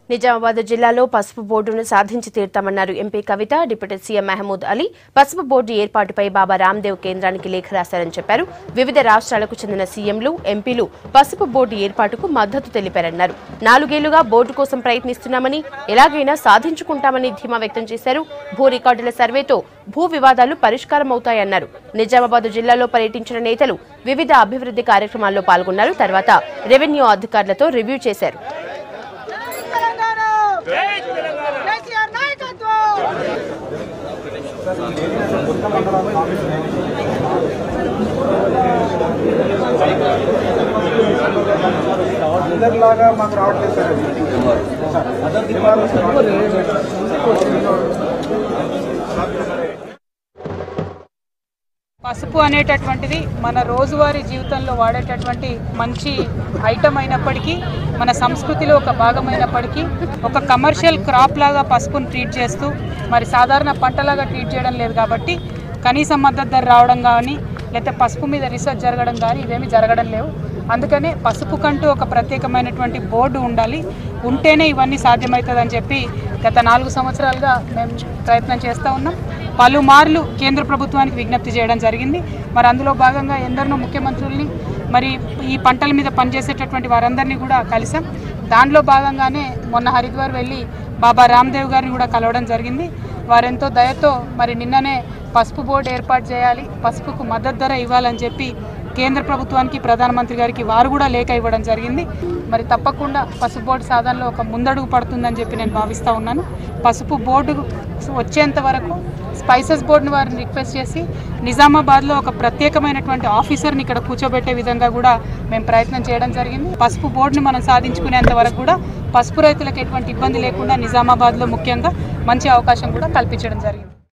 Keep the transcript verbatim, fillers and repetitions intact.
నిజామాబాద్ జిల్లాలో పసుపు బోర్డును సాధించి తీర్తామన్నారు MP Kavitha. Deputy CM Mahmood Ali పసుపు బోర్డు ఏర్పాటుపై బాబా రామ్దేవ్ కేంద్రానికి లేఖ రాశారని చెప్పారు. వివిధ రాష్ట్రాలకు చెందిన సీఎంలు, ఎంపీలు పసుపు బోర్డు ఏర్పాటుకు మద్దతు తెలిపారన్నారు. నాలుగేళ్లుగా బోర్డు కోసం ప్రయత్నిస్తున్నామని, ఎలాగైనా సాధించుకుంటామని ధీమా వ్యక్తం చేశారు. భూ రికార్డుల సర్వేతో భూ వివాదాలు పరిష్కారమవుతాయన్నారు. నిజామాబాద్ జిల్లాలో పర్యటించిన నేతలు వివిధ అభివృద్ధి కార్యక్రమాల్లో పాల్గొన్నారు. తర్వాత రెవెన్యూ అధికారులతో రివ్యూ చేశారు. పసుపు అనేటటువంటిది మన రోజువారీ జీవితంలో వాడేటటువంటి మంచి ఐటమ్ అయినప్పటికీ, మన సంస్కృతిలో ఒక భాగమైనప్పటికీ, ఒక కమర్షియల్ క్రాప్ లాగా పసుపును ట్రీట్ చేస్తూ మరి సాధారణ పంటలాగా ట్రీట్ చేయడం లేదు. కాబట్టి కనీస మద్దతు ధర రావడం కానీ, లేకపోతే పసుపు మీద రీసెర్చ్ జరగడం కానీ ఇవేమీ జరగడం లేవు. అందుకనే పసుపు కంటూ ఒక ప్రత్యేకమైనటువంటి బోర్డు ఉండాలి, ఉంటేనే ఇవన్నీ సాధ్యమవుతుందని చెప్పి గత నాలుగు సంవత్సరాలుగా మేము ప్రయత్నం చేస్తూ ఉన్నాం. పలుమార్లు కేంద్ర ప్రభుత్వానికి విజ్ఞప్తి చేయడం జరిగింది. మరి అందులో భాగంగా ఎందరినో ముఖ్యమంత్రుల్ని, మరి ఈ పంటల మీద పనిచేసేటటువంటి వారందరినీ కూడా కలిసాం. దానిలో భాగంగానే మొన్న హరిద్వార్ వెళ్ళి బాబా రామ్దేవ్ గారిని కూడా కలవడం జరిగింది. వారెంతో దయతో మరి నిన్ననే పసుపు బోర్డు ఏర్పాటు చేయాలి, పసుపుకు మద్దతు ధర ఇవ్వాలని చెప్పి కేంద్ర ప్రభుత్వానికి, ప్రధానమంత్రి గారికి వారు కూడా లేఖ ఇవ్వడం జరిగింది. మరి తప్పకుండా పసుపు బోర్డు సాధనలో ఒక ముందడుగు పడుతుందని చెప్పి నేను భావిస్తూ ఉన్నాను. పసుపు బోర్డు వచ్చేంత వరకు స్పైసెస్ బోర్డుని వారిని రిక్వెస్ట్ చేసి నిజామాబాద్లో ఒక ప్రత్యేకమైనటువంటి ఆఫీసర్ని ఇక్కడ కూర్చోబెట్టే విధంగా కూడా మేము ప్రయత్నం చేయడం జరిగింది. పసుపు బోర్డుని మనం సాధించుకునేంత వరకు కూడా పసుపు రైతులకు ఎటువంటి ఇబ్బంది లేకుండా నిజామాబాద్లో ముఖ్యంగా మంచి అవకాశం కూడా కల్పించడం జరిగింది.